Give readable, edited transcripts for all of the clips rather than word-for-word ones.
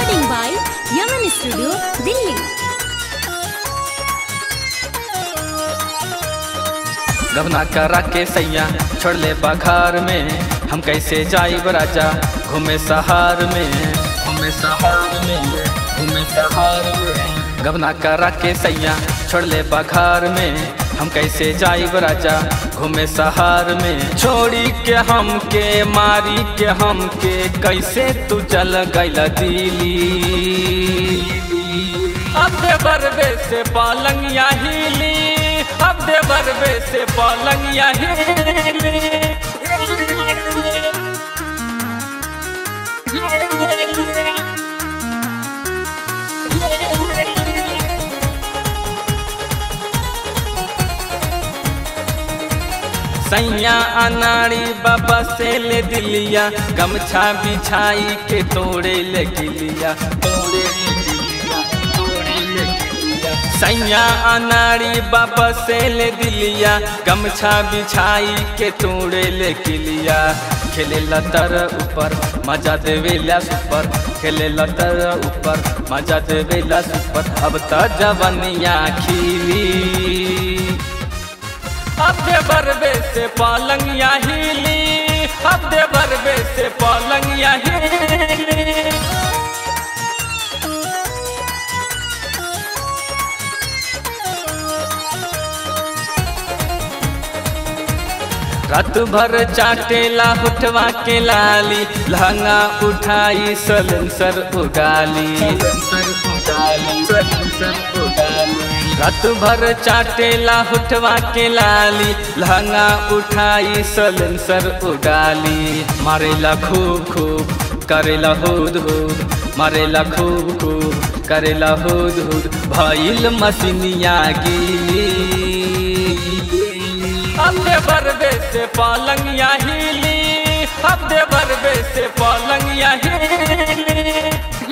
Recording by Yaman studio Delhi. गबना करा के सैया छोड़ ले बघार में, हम कैसे जाइब राजा घूमे सहार में, घूमे सहार में, घूमे सहार में। गबना करा के सैया छोड़ ले बघार में, हम कैसे जाइब राजा घूमे सहार में। छोड़ी के हमके मारी के हमके कैसे तू चल गइला दिल्ली। अब दे बरबे से पलंगिया हिली, अब दे बरबे से पलंगिया हिली। सैया अनाड़ी बाबा से ले दिलिया, गमछा बिछाई के तोड़े ले गिलिया, तोड़े ले गिलिया, तोड़े ले गिलिया। सैया अनाड़ी बाबा से ले दिलिया, गमछा बिछाई के तोड़े ले गिलिया। खेले लतर ऊपर मजा देवेला सुपर, खेले लतर ऊपर मजा देवेला सुपर। अब त जवनिया खिली, अब दे बरबे से पलंगिया हिली, अब दे बरबे से पलंगिया हिली। रात भर चाटेला होठवा के लाली, लहंगा उठाई सलेंसर उगाली, सलेंसर उगाली, सलेंसर उगाली। रात भर चाटेला होठवा के लाली, लहंगा उठाई सलेंसर उगाली। मारेला खूब खूब करेला हुद हुद, मारेला खूब खूब करेला हुद हुद। भइल मसीनिया गीली, अब दे बरबे से पलंगिया हिली, अब दे बरबे से पलंगिया हिली।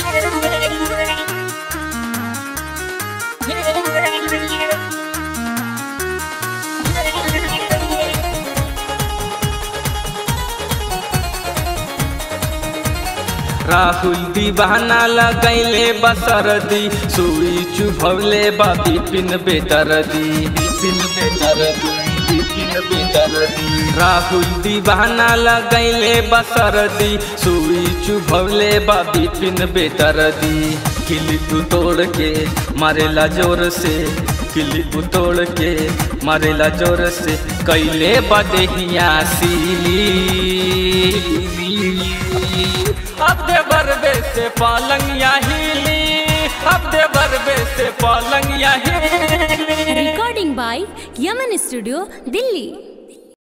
राहुल दीवाना लगैले बसरदी, सुई चुभवले बा बिपिन बेदर्दी, बिपिन बेदर्दी, बिपिन बेदर्दी। राहुल दीवाना लगैले बसरदी, सुई चुभवले बा बिपिन बेदर्दी। किली तू तोड़ के मारेला जोर से, किली तू तोड़ के मारेला जोर से। कैले बदेहिया सीली, अब दे बरबे से पलंगिया हिली, अब दे बरबे से पलंगिया हिली। Recording by Yaman studio Delhi.